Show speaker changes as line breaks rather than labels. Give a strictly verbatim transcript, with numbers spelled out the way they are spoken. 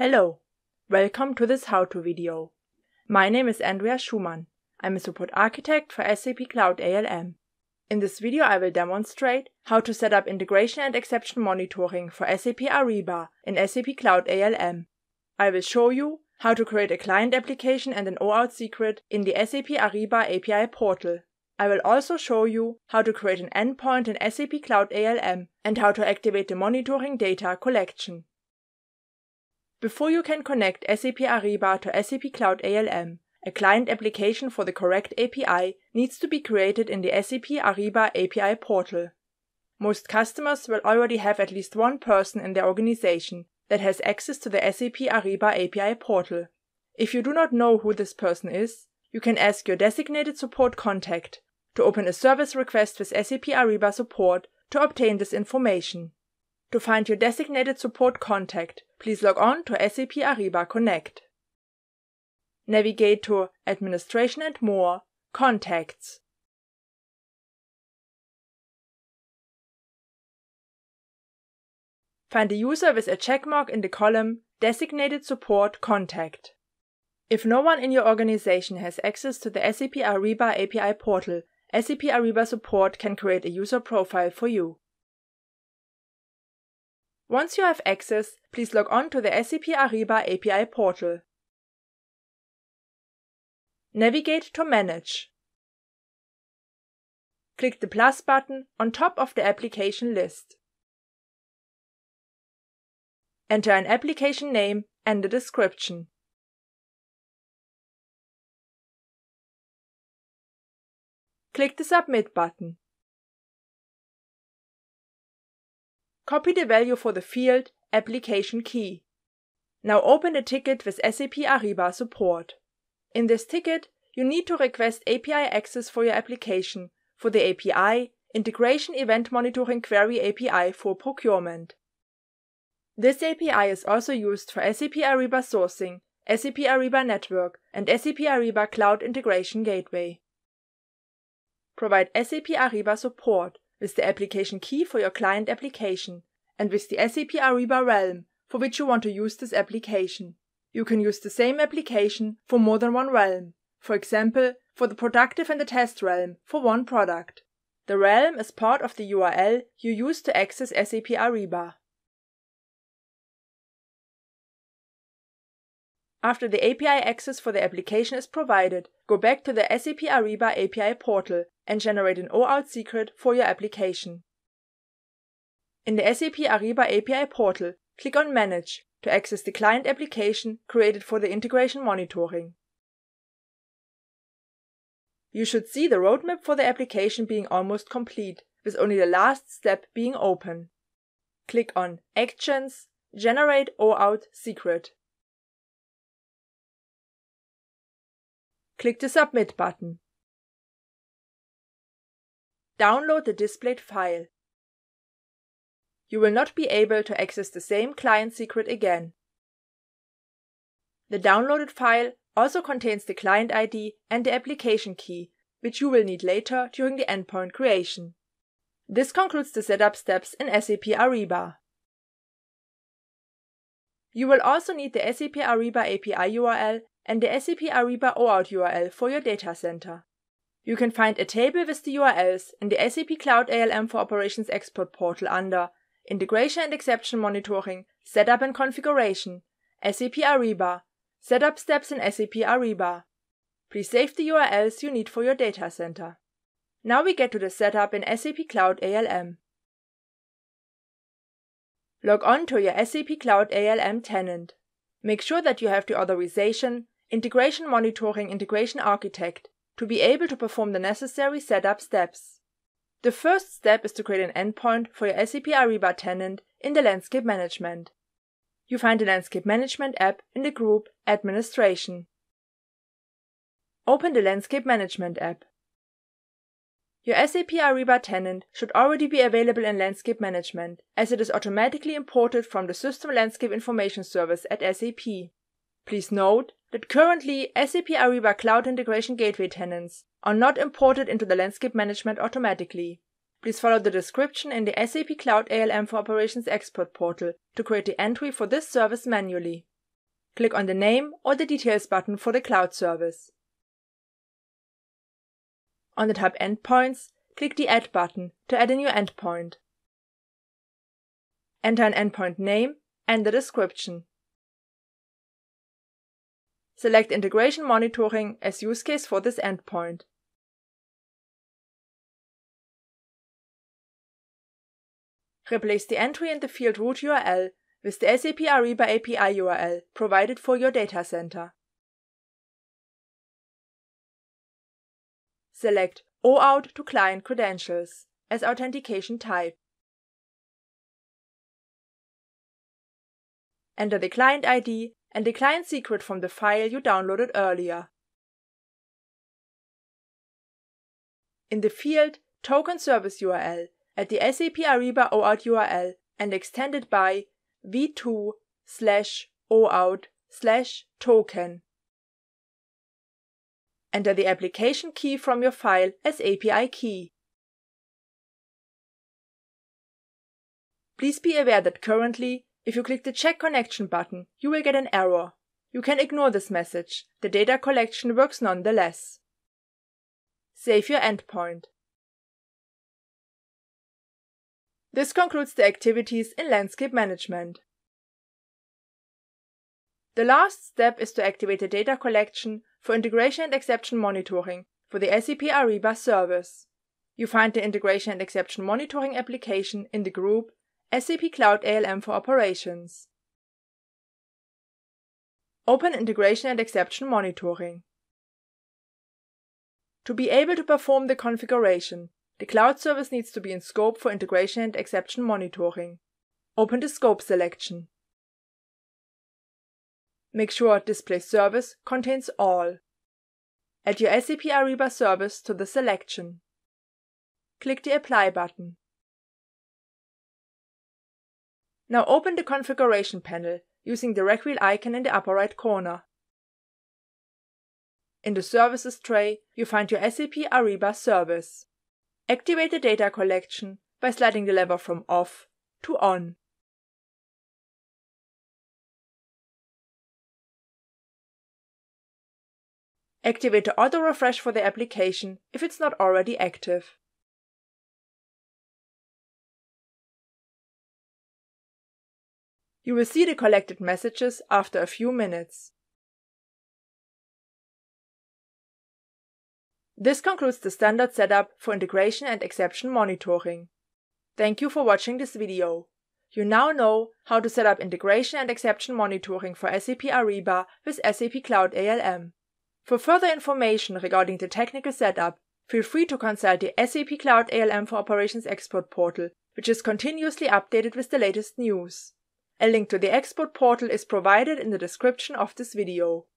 Hello, welcome to this how-to video. My name is Andrea Schumann. I'm a support architect for S A P Cloud A L M. In this video I will demonstrate how to set up integration and exception monitoring for S A P Ariba in S A P Cloud A L M. I will show you how to create a client application and an O auth secret in the S A P Ariba A P I portal. I will also show you how to create an endpoint in S A P Cloud A L M and how to activate the monitoring data collection. Before you can connect S A P Ariba to S A P Cloud A L M, a client application for the correct A P I needs to be created in the S A P Ariba A P I portal. Most customers will already have at least one person in their organization that has access to the S A P Ariba A P I portal. If you do not know who this person is, you can ask your designated support contact to open a service request with S A P Ariba support to obtain this information. To find your designated support contact, please log on to S A P Ariba Connect. Navigate to Administration and More, Contacts. Find a user with a checkmark in the column Designated Support Contact. If no one in your organization has access to the S A P Ariba A P I portal, S A P Ariba support can create a user profile for you. Once you have access, please log on to the S A P Ariba A P I portal. Navigate to Manage. Click the plus button on top of the application list. Enter an application name and a description. Click the Submit button. Copy the value for the field Application Key. Now open a ticket with S A P Ariba support. In this ticket, you need to request A P I access for your application for the A P I Integration Event Monitoring Query A P I for procurement. This A P I is also used for S A P Ariba Sourcing, S A P Ariba Network, and S A P Ariba Cloud Integration Gateway. Provide S A P Ariba support with the application key for your client application and with the S A P Ariba realm for which you want to use this application. You can use the same application for more than one realm, for example, for the productive and the test realm for one product. The realm is part of the U R L you use to access S A P Ariba. After the A P I access for the application is provided, go back to the S A P Ariba A P I portal and generate an O auth secret for your application. In the S A P Ariba A P I portal, click on Manage to access the client application created for the integration monitoring. You should see the roadmap for the application being almost complete, with only the last step being open. Click on Actions, Generate O auth Secret. Click the Submit button. Download the displayed file. You will not be able to access the same client secret again. The downloaded file also contains the client I D and the application key, which you will need later during the endpoint creation. This concludes the setup steps in S A P Ariba. You will also need the S A P Ariba A P I U R L and the S A P Ariba O auth U R L for your data center. You can find a table with the U R Ls in the S A P Cloud A L M for Operations Export portal under Integration and Exception Monitoring, Setup and Configuration, S A P Ariba, Setup Steps in S A P Ariba. Please save the U R Ls you need for your data center. Now we get to the setup in S A P Cloud A L M. Log on to your S A P Cloud A L M tenant. Make sure that you have the authorization Integration Monitoring Integration Architect to be able to perform the necessary setup steps. The first step is to create an endpoint for your S A P Ariba tenant in the Landscape Management. You find the Landscape Management app in the group Administration. Open the Landscape Management app. Your S A P Ariba tenant should already be available in Landscape Management, as it is automatically imported from the System Landscape Information Service at S A P. Please note that currently S A P Ariba Cloud Integration Gateway tenants are not imported into the Landscape Management automatically. Please follow the description in the S A P Cloud A L M for Operations Export portal to create the entry for this service manually. click on the Name or the Details button for the cloud service. On the tab Endpoints, click the Add button to add a new endpoint. Enter an endpoint name and the description. Select Integration Monitoring as use case for this endpoint. Replace the entry in the field root U R L with the S A P Ariba A P I U R L provided for your data center. Select O auth to client credentials as authentication type. Enter the client I D and the client secret from the file you downloaded earlier. In the field Token Service U R L, add the S A P Ariba O auth U R L and extend it by v two slash O auth slash token. Enter the application key from your file as A P I key. Please be aware that currently, if you click the Check Connection button, you will get an error. You can ignore this message. The data collection works nonetheless. Save your endpoint. This concludes the activities in Landscape Management. The last step is to activate the data collection for integration and exception monitoring for the S A P Ariba service. You find the integration and exception monitoring application in the group S A P Cloud A L M for Operations. Open Integration and Exception Monitoring. To be able to perform the configuration, the cloud service needs to be in scope for integration and exception monitoring. Open the scope selection. Make sure Display Service contains all. Add your S A P Ariba service to the selection. Click the Apply button. Now open the configuration panel using the rag wheel icon in the upper right corner. In the Services tray, you find your S A P Ariba service. Activate the data collection by sliding the lever from Off to On. Activate the auto refresh for the application if it's not already active. You will see the collected messages after a few minutes. This concludes the standard setup for integration and exception monitoring. Thank you for watching this video. You now know how to set up integration and exception monitoring for S A P Ariba with S A P Cloud A L M. For further information regarding the technical setup, feel free to consult the S A P Cloud A L M for Operations export portal, which is continuously updated with the latest news. A link to the export portal is provided in the description of this video.